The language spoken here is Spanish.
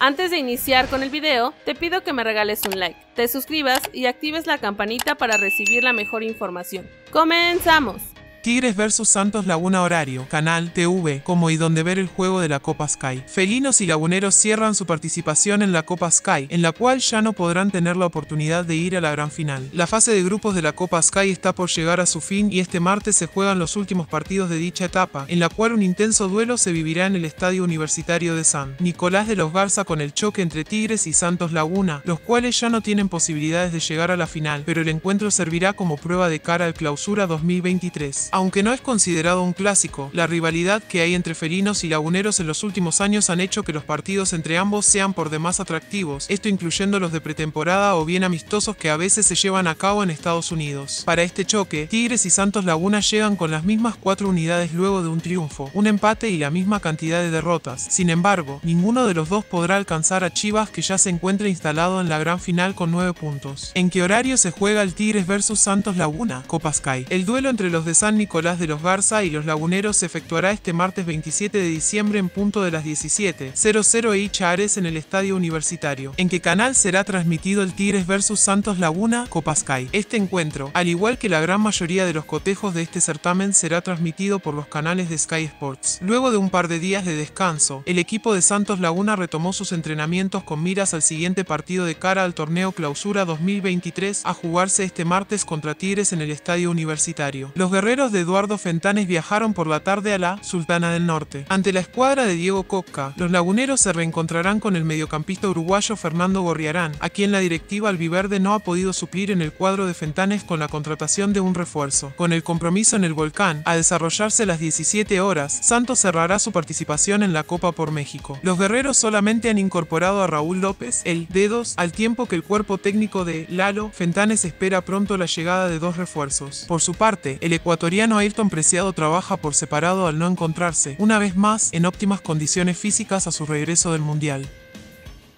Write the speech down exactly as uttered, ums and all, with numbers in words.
Antes de iniciar con el video, te pido que me regales un like, te suscribas y actives la campanita para recibir la mejor información. ¡Comenzamos! Tigres versus Santos Laguna horario, Canal T V, como y donde ver el juego de la Copa Sky. Felinos y laguneros cierran su participación en la Copa Sky, en la cual ya no podrán tener la oportunidad de ir a la gran final. La fase de grupos de la Copa Sky está por llegar a su fin y este martes se juegan los últimos partidos de dicha etapa, en la cual un intenso duelo se vivirá en el Estadio Universitario de San Nicolás de los Garza con el choque entre Tigres y Santos Laguna, los cuales ya no tienen posibilidades de llegar a la final, pero el encuentro servirá como prueba de cara al Clausura dos mil veintitrés. Aunque no es considerado un clásico, la rivalidad que hay entre felinos y laguneros en los últimos años han hecho que los partidos entre ambos sean por demás atractivos, esto incluyendo los de pretemporada o bien amistosos que a veces se llevan a cabo en Estados Unidos. Para este choque, Tigres y Santos Laguna llegan con las mismas cuatro unidades luego de un triunfo, un empate y la misma cantidad de derrotas. Sin embargo, ninguno de los dos podrá alcanzar a Chivas, que ya se encuentra instalado en la gran final con nueve puntos. ¿En qué horario se juega el Tigres versus Santos Laguna? Copa Sky. El duelo entre los de San Nicolás de los Garza y los laguneros se efectuará este martes veintisiete de diciembre en punto de las diecisiete cero cero e Ares en el Estadio Universitario. ¿En qué canal será transmitido el Tigres versus Santos Laguna? Copa Sky. Este encuentro, al igual que la gran mayoría de los cotejos de este certamen, será transmitido por los canales de Sky Sports. Luego de un par de días de descanso, el equipo de Santos Laguna retomó sus entrenamientos con miras al siguiente partido de cara al torneo Clausura dos mil veintitrés, a jugarse este martes contra Tigres en el Estadio Universitario. Los guerreros de Eduardo Fentanes viajaron por la tarde a la Sultana del Norte. Ante la escuadra de Diego Cocca, los laguneros se reencontrarán con el mediocampista uruguayo Fernando Gorriarán, a quien la directiva albiverde no ha podido suplir en el cuadro de Fentanes con la contratación de un refuerzo. Con el compromiso en el Volcán, a desarrollarse las diecisiete horas, Santos cerrará su participación en la Copa por México. Los guerreros solamente han incorporado a Raúl López, el Dedos, al tiempo que el cuerpo técnico de Lalo Fentanes espera pronto la llegada de dos refuerzos. Por su parte, el ecuatoriano Ayrton Preciado trabaja por separado al no encontrarse, una vez más, en óptimas condiciones físicas a su regreso del Mundial.